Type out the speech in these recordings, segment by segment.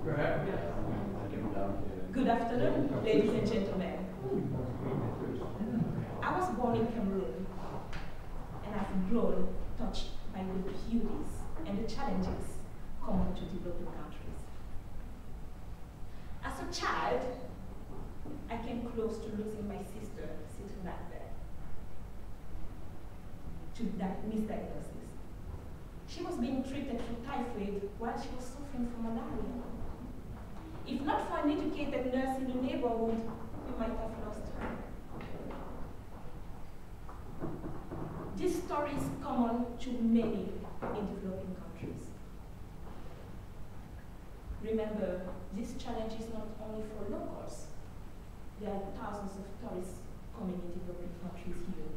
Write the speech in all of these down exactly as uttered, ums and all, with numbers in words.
Good afternoon, ladies and gentlemen. I was born in Cameroon, and I've grown touched by the beauties and the challenges common to developing countries. As a child, I came close to losing my sister sitting back there to that misdiagnosis. She was being treated for typhoid while she was suffering from malaria. If not for an educated nurse in the neighborhood, we might have lost her. This story is common to many in developing countries. Remember, this challenge is not only for locals. There are thousands of tourists coming in developing countries here.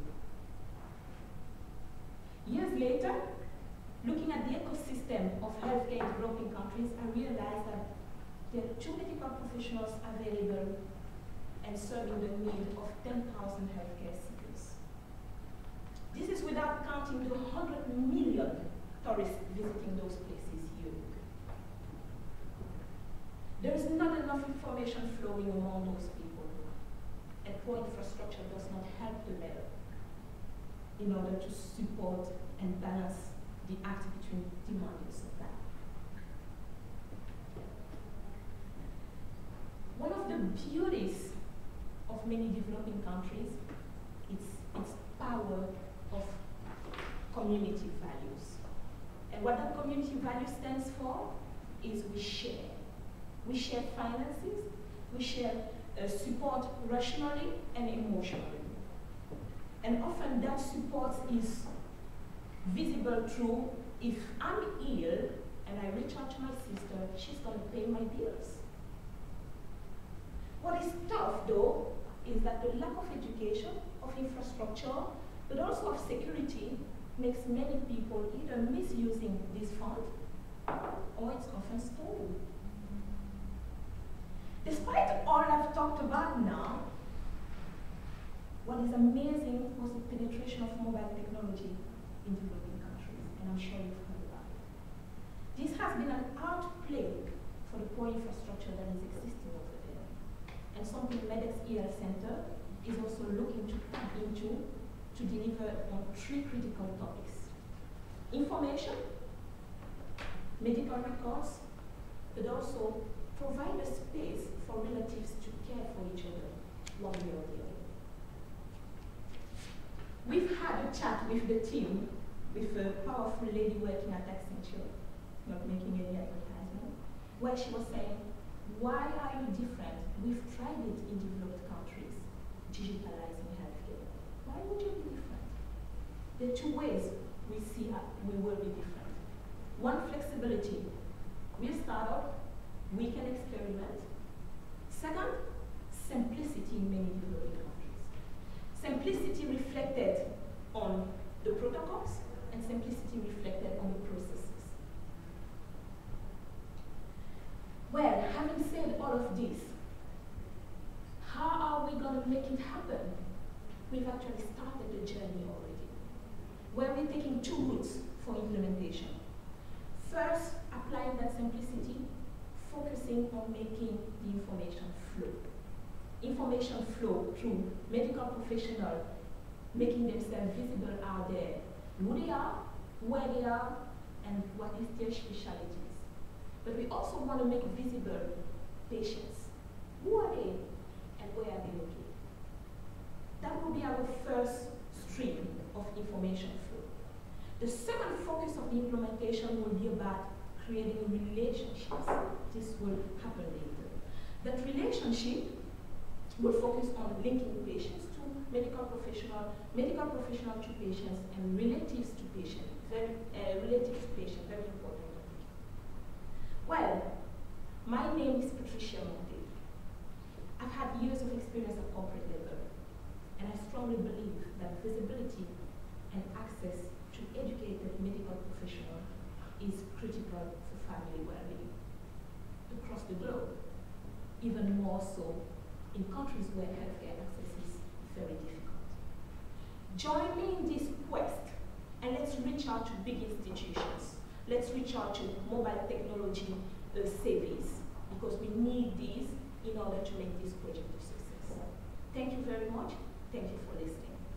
Years later, looking at the ecosystem of healthcare in developing countries, I realized that there are two medical professionals available and serving the need of ten thousand healthcare seekers. This is without counting the one hundred million tourists visiting those places here. There is not enough information flowing among those people, and poor infrastructure does not help the matter in order to support and balance the act between demand and supply. One of the beauties of many developing countries is its power of community values. And what that community value stands for is we share. We share finances, we share uh, support rationally and emotionally. And often that support is visible through, if I'm ill and I reach out to my sister, she's going to pay my bills. What is tough, though, is that the lack of education, of infrastructure, but also of security makes many people either misusing this fund or it's often stolen. Despite all I've talked about now, what is amazing was the penetration of mobile technology in developing countries, and I'm sure you've heard about it. This has been an outplague for the poor infrastructure that is existing over there. And something MEDx eHealthCenter is also looking to tap into to deliver on three critical topics: information, medical records, but also provide a space for relatives to care for each other one way or the other. We've had a chat with the team, with a powerful lady working at Accenture, not making any advertisement, where she was saying, why are you different? We've tried it in developed countries, digitalizing healthcare. Why would you be different? There are two ways we see how we will be different. One, flexibility. We're a startup, we can experiment. Second, simplicity in many developing countries. Simplicity reflected on the protocols and simplicity reflected on the processes. Well, having said all of this, how are we going to make it happen? We've actually started the journey already, where we're taking two routes for implementation. First, applying that simplicity, focusing on making the information flow. Information flow through medical professionals, making themselves visible out there, who they are, where they are, and what is their specialties. But we also want to make visible patients. Who are they and where are they located? That will be our first stream of information flow. The second focus of the implementation will be about creating relationships. This will happen later. That relationship will focus on linking patients to medical professional, medical professional to patients, and relatives to patients. Very, uh, relatives to patients, very important. Well, my name is Patricia Monthe. I've had years of experience at corporate level, and I strongly believe that visibility and access to educated medical professionals is critical for family well-being across the globe, even more so in countries where healthcare access is very difficult. Join me in this quest, and let's reach out to big institutions. Let's reach out to mobile technology uh, savvies, need these in order to make this project a success. Thank you very much. Thank you for listening.